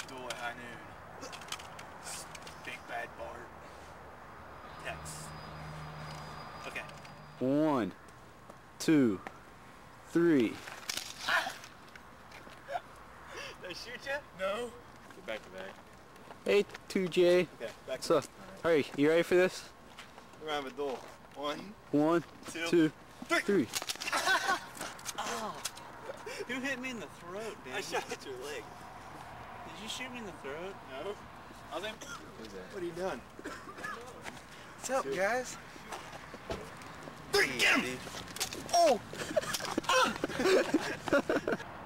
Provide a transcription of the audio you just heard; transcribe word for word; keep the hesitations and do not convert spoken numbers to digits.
Duel at high noon. Big bad Bart. Tex. Okay. One, two, three. Did I shoot you? No. Get back to back. Hey, two J. Okay, back So, alright, you ready for this? We're gonna have a duel. One, One, two, two, three. three. Oh, who hit me in the throat, dude? I shot at your leg. Did you shoot me in the throat? No. I was aiming. What are you doing? What's up, guys? Three, get him! Oh!